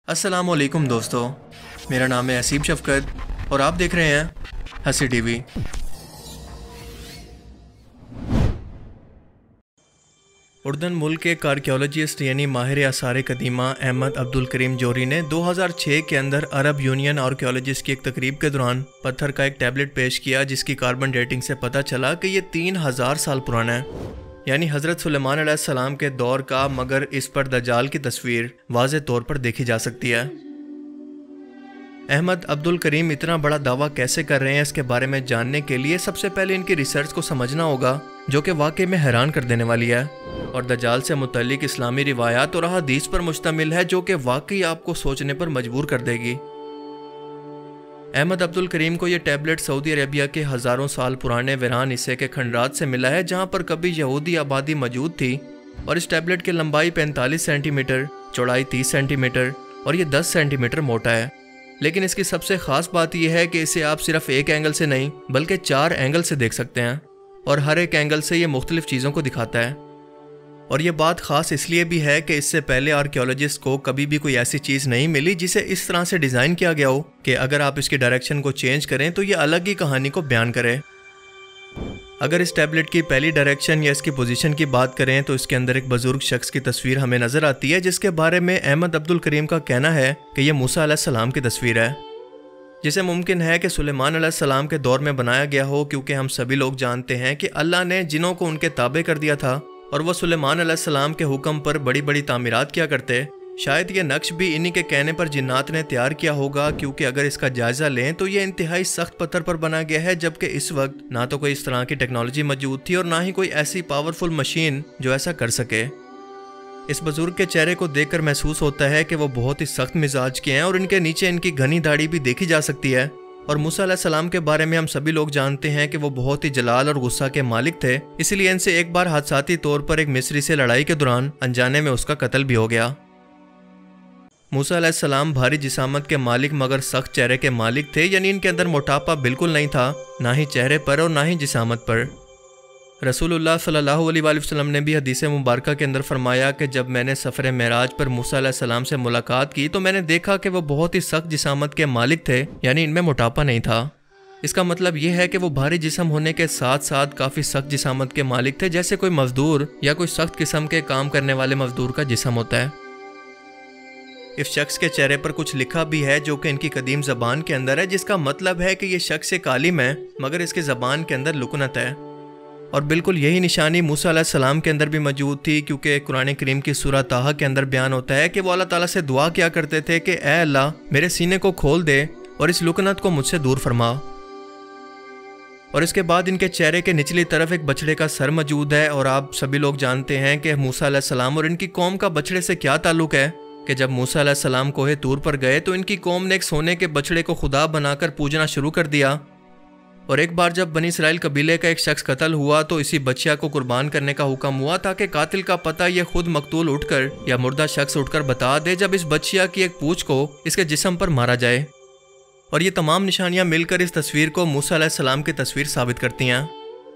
अस्सलाम वालेकुम दोस्तों, मेरा नाम है असीब शफकत और आप देख रहे हैं हंसी टीवी। उर्दन मुल्क के आर्कियोलॉजिस्ट यानी माहिर आसार कदीमा अहमद अब्दुल करीम जोहरी ने 2006 के अंदर अरब यूनियन आर्कियोलॉजिस्ट की एक तकरीब के दौरान पत्थर का एक टैबलेट पेश किया जिसकी कार्बन डेटिंग से पता चला कि ये 3000 साल पुराना है, यानी हज़रत सुलेमान अलैहिस्सलाम के दौर का, मगर इस पर दज्जाल की तस्वीर वाज़े तौर पर देखी जा सकती है। अहमद अब्दुल करीम इतना बड़ा दावा कैसे कर रहे हैं, इसके बारे में जानने के लिए सबसे पहले इनकी रिसर्च को समझना होगा, जो कि वाकई में हैरान कर देने वाली है और दज्जाल से मुतल्लिक इस्लामी रिवायात और हदीस पर मुश्तमिल है, जो कि वाकई आपको सोचने पर मजबूर कर देगी। अहमद अब्दुल करीम को यह टैबलेट सऊदी अरेबिया के हज़ारों साल पुराने वीरान हिस्से के खंडरात से मिला है, जहां पर कभी यहूदी आबादी मौजूद थी, और इस टैबलेट की लंबाई 45 सेंटीमीटर, चौड़ाई 30 सेंटीमीटर और ये 10 सेंटीमीटर मोटा है। लेकिन इसकी सबसे ख़ास बात यह है कि इसे आप सिर्फ एक एंगल से नहीं बल्कि 4 एंगल से देख सकते हैं, और हर एक एंगल से ये मुख्तलिफ चीज़ों को दिखाता है। और ये बात ख़ास इसलिए भी है कि इससे पहले आर्कियोलॉजिस्ट को कभी भी कोई ऐसी चीज़ नहीं मिली जिसे इस तरह से डिज़ाइन किया गया हो कि अगर आप इसकी डायरेक्शन को चेंज करें तो ये अलग ही कहानी को बयान करे। अगर इस टैबलेट की पहली डायरेक्शन या इसकी पोजीशन की बात करें तो इसके अंदर एक बुजुर्ग शख्स की तस्वीर हमें नज़र आती है, जिसके बारे में अहमद अब्दुल करीम का कहना है कि यह मूसा अलैहिस्सलाम की तस्वीर है, जिसे मुमकिन है कि सुलेमान अलैहिस्सलाम के दौर में बनाया गया हो, क्योंकि हम सभी लोग जानते हैं कि अल्लाह ने जिनों को उनके ताबे कर दिया था और वह सुलेमान अलैहिस्सलाम के हुक्म पर बड़ी बड़ी तामीरात किया करते। शायद ये नक्श भी इन्हीं के कहने पर जिन्नात ने तैयार किया होगा, क्योंकि अगर इसका जायज़ा लें तो ये इंतहाई सख्त पत्थर पर बना गया है, जबकि इस वक्त ना तो कोई इस तरह की टेक्नोलॉजी मौजूद थी और ना ही कोई ऐसी पावरफुल मशीन जो ऐसा कर सके। इस बुजुर्ग के चेहरे को देखकर महसूस होता है कि वो बहुत ही सख्त मिजाज के हैं और इनके नीचे इनकी घनी दाढ़ी भी देखी जा सकती है। और मूसा अलैहिस्सलाम के बारे में हम सभी लोग जानते हैं कि वो बहुत ही जलाल और गुस्सा के मालिक थे, इसलिए इनसे एक बार हादसाती तौर पर एक मिस्री से लड़ाई के दौरान अनजाने में उसका कत्ल भी हो गया। मूसा अलैहिस्सलाम भारी जिसामत के मालिक मगर सख्त चेहरे के मालिक थे, यानी इनके अंदर मोटापा बिल्कुल नहीं था, ना ही चेहरे पर और ना ही जिसामत पर। रसूलुल्लाह सल्लल्लाहु अलैहि वसल्लम ने भी हदीस मुबारका के अंदर फरमाया कि जब मैंने सफ़र मेराज पर मूसा अलैहिस्सलाम से मुलाकात की तो मैंने देखा कि वो बहुत ही सख्त जिसामत के मालिक थे, यानी इनमें मोटापा नहीं था। इसका मतलब ये है कि वो भारी जिस्म होने के साथ साथ काफ़ी सख्त जिसामत के मालिक थे, जैसे कोई मजदूर या कोई सख्त किस्म के काम करने वाले मजदूर का जिस्म होता है। इस शख्स के चेहरे पर कुछ लिखा भी है जो कि इनकी कदीम ज़बान के अंदर है, जिसका मतलब है कि ये शख्स एक आलिम है मगर इसकी ज़बान के अंदर लुकनत है। और बिल्कुल यही निशानी मूसा अलैहिस्सलाम के अंदर भी मौजूद थी, क्योंकि कुरान करीम की सूरह ताहा के अंदर बयान होता है कि वो अल्लाह ताला से दुआ किया करते थे कि ऐ अल्लाह मेरे सीने को खोल दे और इस लुकनत को मुझसे दूर फरमा। और इसके बाद इनके चेहरे के निचली तरफ एक बछड़े का सर मौजूद है, और आप सभी लोग जानते हैं कि मूसा अलैहिस्सलाम और इनकी कौम का बछड़े से क्या ताल्लुक है कि जब मूसा अलैहिस्सलाम कोहे तूर पर गए तो इनकी कौम ने एक सोने के बछड़े को खुदा बनाकर पूजना शुरू कर दिया। और एक बार जब बनी इसराइल कबीले का एक शख्स कत्ल हुआ तो इसी बच्चिया को कुर्बान करने का हुक्म हुआ, ताकि कातिल का पता ये खुद मकतूल उठकर या मुर्दा शख्स उठकर बता दे जब इस बच्चिया की एक पूंछ को इसके जिस्म पर मारा जाए। और ये तमाम निशानियां मिलकर इस तस्वीर को मूसा अलैहिस्सलाम की तस्वीर साबित करती हैं।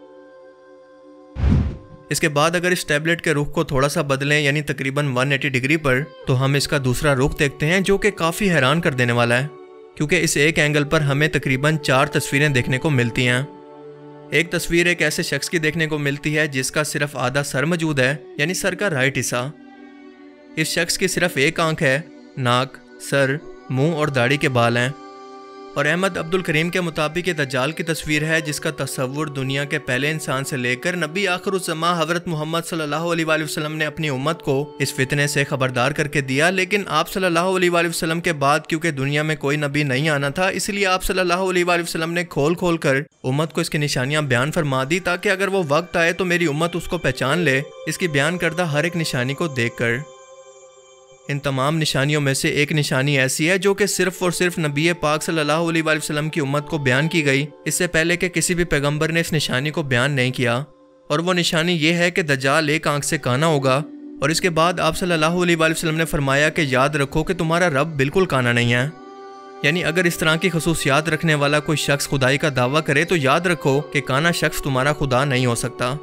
इसके बाद अगर इस टैबलेट के रुख को थोड़ा सा बदलें, यानी तकरीबन 180 डिग्री पर, तो हम इसका दूसरा रुख देखते हैं, जो कि काफ़ी हैरान कर देने वाला है, क्योंकि इस एक एंगल पर हमें तकरीबन 4 तस्वीरें देखने को मिलती हैं। एक तस्वीर एक ऐसे शख्स की देखने को मिलती है जिसका सिर्फ आधा सर मौजूद है, यानी सर का राइट हिस्सा। इस शख्स की सिर्फ एक आंख है, नाक, सर, मुंह और दाढ़ी के बाल हैं। और अहमद अब्दुल करीम के मुताबिक ये दज्जाल की तस्वीर है, जिसका तस्वुर दुनिया के पहले इंसान से लेकर नबी आखिरुज़्ज़मा हज़रत मोहम्मद सल्लल्लाहु अलैहि वसल्लम ने अपनी उम्मत को इस फितने से खबरदार करके दिया। लेकिन आप सल्लल्लाहु अलैहि वसल्लम के बाद क्योंकि दुनिया में कोई नबी नहीं आना था, इसलिए आप सल्लल्लाहु अलैहि वसल्लम ने खोल खोल कर उम्मत को इसकी निशानियां बयान फरमा दी, ताकि अगर वो वक्त आए तो मेरी उम्मत उसको पहचान ले, इसकी बयान करदा हर एक निशानी को देख कर। इन तमाम निशानियों में से एक निशानी ऐसी है जो कि सिर्फ और सिर्फ नबी पाक सल्लल्लाहु अलैहि वसल्लम की उम्मत को बयान की गई, इससे पहले कि किसी भी पैगंबर ने इस निशानी को बयान नहीं किया। और वो निशानी ये है कि दज्जाल एक आंख से काना होगा। और इसके बाद आप सल्लल्लाहु अलैहि वसल्लम ने फरमाया कि याद रखो कि तुम्हारा रब बिल्कुल काना नहीं है, यानी अगर इस तरह की खसूसियात रखने वाला कोई शख्स खुदाई का दावा करे तो याद रखो कि काना शख्स तुम्हारा खुदा नहीं हो सकता।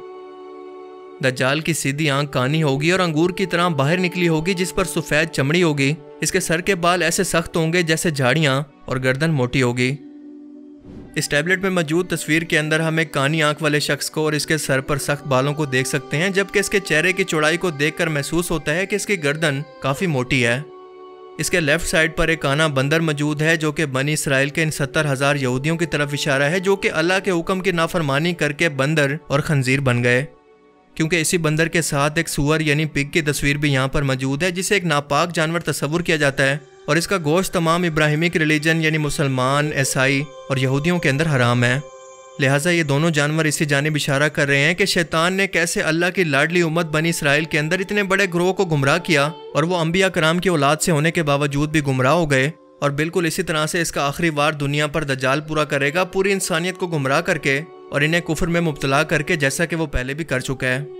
दज्जाल की सीधी आंख कानी होगी और अंगूर की तरह बाहर निकली होगी, जिस पर सफ़ेद चमड़ी होगी, इसके सर के बाल ऐसे सख्त होंगे जैसे झाड़ियाँ और गर्दन मोटी होगी। इस टैबलेट में मौजूद तस्वीर के अंदर हम एक कानी आंख वाले शख्स को और इसके सर पर सख्त बालों को देख सकते हैं, जबकि इसके चेहरे की चौड़ाई को देखकर महसूस होता है कि इसकी गर्दन काफ़ी मोटी है। इसके लेफ्ट साइड पर एक काना बंदर मौजूद है जो कि बनी इसराइल के इन 70,000 यहूदियों की तरफ इशारा है जो कि अल्लाह के हुक्म की नाफरमानी करके बंदर और खंजीर बन गए, क्योंकि इसी बंदर के साथ एक सूअर यानी पिग की तस्वीर भी यहाँ पर मौजूद है जिसे एक नापाक जानवर तस्वुर किया जाता है और इसका गोश्त तमाम इब्राहिमिक रिलीजन यानी मुसलमान, ईसाई और यहूदियों के अंदर हराम है। लिहाजा ये दोनों जानवर इसी जानिब इशारा कर रहे हैं कि शैतान ने कैसे अल्लाह की लाडली उम्मत बनी इसराइल के अंदर इतने बड़े ग्रोह को गुमराह किया और वो अंबिया कराम की औलाद से होने के बावजूद भी गुमराह हो गए। और बिल्कुल इसी तरह से इसका आखिरी वार दुनिया पर दज्जाल पूरा करेगा, पूरी इंसानियत को गुमराह करके और इन्हें कुफ्र में मुब्तला करके, जैसा कि वो पहले भी कर चुका है।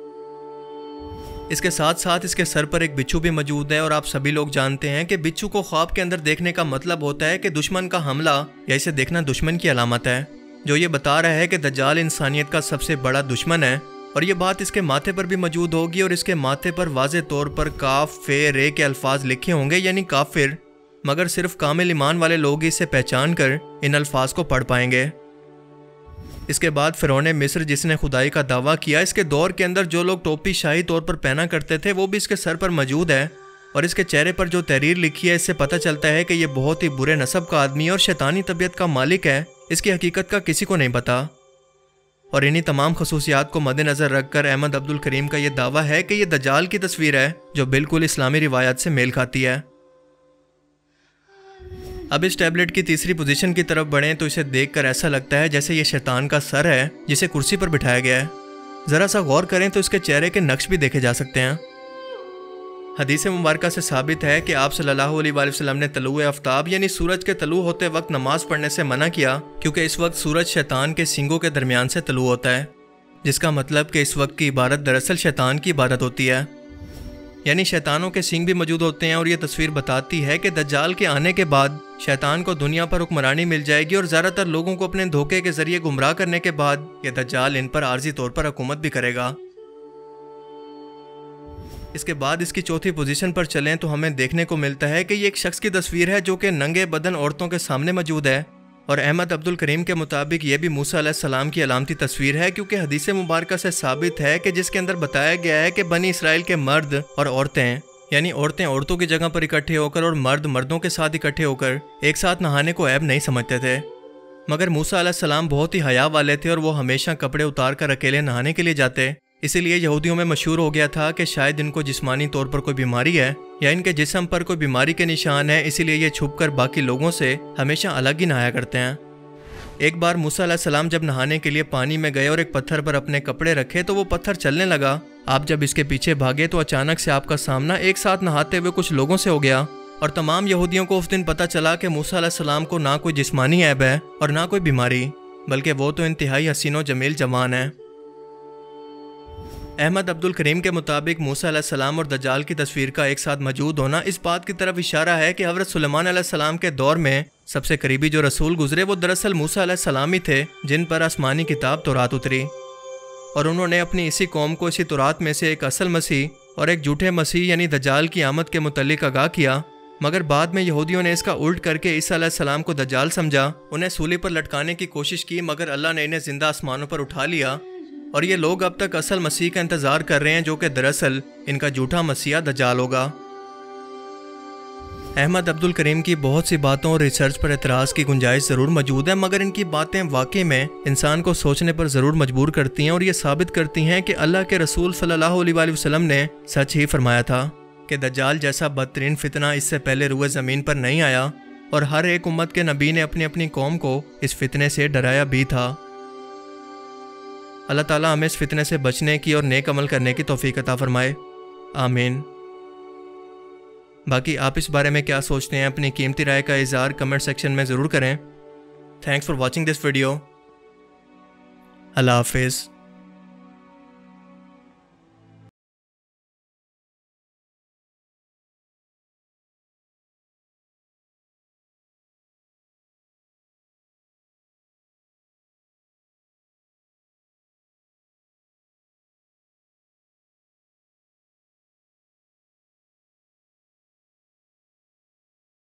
इसके साथ साथ इसके सर पर एक बिच्छू भी मौजूद है और आप सभी लोग जानते हैं कि बिच्छू को ख्वाब के अंदर देखने का मतलब होता है कि दुश्मन का हमला या इसे देखना दुश्मन की अलामत है, जो ये बता रहा है कि दज्जाल इंसानियत का सबसे बड़ा दुश्मन है। और ये बात इसके माथे पर भी मौजूद होगी और इसके माथे पर वाज़े तौर पर काफ फे रे के अल्फाज लिखे होंगे यानी काफिर, मगर सिर्फ कामिल ईमान वाले लोग इसे पहचान कर इन अल्फाज को पढ़ पाएंगे। इसके बाद फ़िरौन मिस्र जिसने खुदाई का दावा किया, इसके दौर के अंदर जो लोग टोपी शाही तौर पर पहना करते थे वो भी इसके सर पर मौजूद है और इसके चेहरे पर जो तहरीर लिखी है इससे पता चलता है कि ये बहुत ही बुरे नस्ब का आदमी और शैतानी तबीयत का मालिक है। इसकी हकीकत का किसी को नहीं पता। और इन्हीं तमाम खसूसियात को मद्देनज़र रखकर अहमद अब्दुल करीम का यह दावा है कि यह दज्जाल की तस्वीर है जो बिल्कुल इस्लामी रिवायत से मेल खाती है। अब इस टैबलेट की तीसरी पोजीशन की तरफ बढ़ें तो इसे देखकर ऐसा लगता है जैसे ये शैतान का सर है जिसे कुर्सी पर बिठाया गया है। ज़रा सा गौर करें तो इसके चेहरे के नक्श भी देखे जा सकते हैं। हदीस मुबारक से साबित है कि आप सल्लल्लाहु अलैहि वसल्लम ने तलुए आफ्ताब यानी सूरज के तलु होते वक्त नमाज पढ़ने से मना किया, क्योंकि इस वक्त सूरज शैतान के सींगों के दरमियान से तलु होता है, जिसका मतलब कि इस वक्त की इबादत दरअसल शैतान की इबादत होती है, यानी शैतानों के सींग भी मौजूद होते हैं। और ये तस्वीर बताती है कि दज्जाल के आने के बाद शैतान को दुनिया पर हुक्मरानी मिल जाएगी और ज़्यादातर लोगों को अपने धोखे के जरिए गुमराह करने के बाद ये दज्जाल इन पर आर्जी तौर पर हुकूमत भी करेगा। इसके बाद इसकी चौथी पोजीशन पर चलें तो हमें देखने को मिलता है कि ये एक शख्स की तस्वीर है जो कि नंगे बदन औरतों के सामने मौजूद है। और अहमद अब्दुल करीम के मुताबिक ये भी मूसा अलैहिस्सलाम की अलामती तस्वीर है, क्योंकि हदीस मुबारक से साबित है कि जिसके अंदर बताया गया है कि बनी इसराइल के मर्द और औरतें यानी औरतें औरतों की जगह पर इकट्ठे होकर और मर्द मर्दों के साथ इकट्ठे होकर एक साथ नहाने को ऐब नहीं समझते थे, मगर मूसा अलैहिस्सलाम बहुत ही हया वाले थे और वो हमेशा कपड़े उतार कर अकेले नहाने के लिए जाते। इसीलिए यहूदियों में मशहूर हो गया था कि शायद इनको जिस्मानी तौर पर कोई बीमारी है या इनके जिस्म पर कोई बीमारी के निशान है, इसीलिए ये छुपकर बाकी लोगों से हमेशा अलग ही नहाया करते हैं। एक बार मूसा अलैहिस्सलाम जब नहाने के लिए पानी में गए और एक पत्थर पर अपने कपड़े रखे तो वो पत्थर चलने लगा। आप जब इसके पीछे भागे तो अचानक से आपका सामना एक साथ नहाते हुए कुछ लोगों से हो गया और तमाम यहूदियों को उस दिन पता चला कि मूसा अलैहिस्सलाम को ना कोई जिस्मानी ऐब है और ना कोई बीमारी, बल्कि वो तो इंतहाई हसीनो जमील जवान है। अहमद अब्दुल करीम के मुताबिक मूसा अलैहिस्सलाम और दज्जाल की तस्वीर का एक साथ मौजूद होना इस बात की तरफ इशारा है कि हज़रत सुलेमान अलैहिस्सलाम के दौर में सबसे करीबी जो रसूल गुजरे वो दरअसल मूसा अलैहिस्सलाम ही थे, जिन पर आसमानी किताब तौरात उतरी और उन्होंने अपनी इसी कौम को इसी तौरात में से एक असल मसीह और एक झूठे मसीह यानी दज्जाल की आमद के मुतल्लिक आगाह किया। मगर बाद में यहूदियों ने इसका उल्ट करके ईसा अलैहिस्सलाम को दज्जाल समझा, उन्हें सूली पर लटकाने की कोशिश की, मगर अल्लाह ने इन्हें जिंदा आसमानों पर उठा लिया और ये लोग अब तक असल मसीह का इंतज़ार कर रहे हैं, जो कि दरअसल इनका झूठा मसीहा दज्जाल होगा। अहमद अब्दुल करीम की बहुत सी बातों और रिसर्च पर एतराज़ की गुंजाइश ज़रूर मौजूद है, मगर इनकी बातें वाकई में इंसान को सोचने पर ज़रूर मजबूर करती हैं और ये साबित करती हैं कि अल्लाह के रसूल सल्लल्लाहु अलैहि वसल्लम ने सच ही फरमाया था कि दज्जाल जैसा बदतरीन फितना इससे पहले रुए ज़मीन पर नहीं आया और हर एक उम्मत के नबी ने अपनी अपनी कौम को इस फितने से डराया भी था। अल्लाह ताला हमें इस फितने से बचने की और नेक अमल करने की तौफीक अता फरमाए, आमीन। बाकी आप इस बारे में क्या सोचते हैं, अपनी कीमती राय का इज़हार कमेंट सेक्शन में ज़रूर करें। Thanks for watching this video. अल्लाह हाफिज़।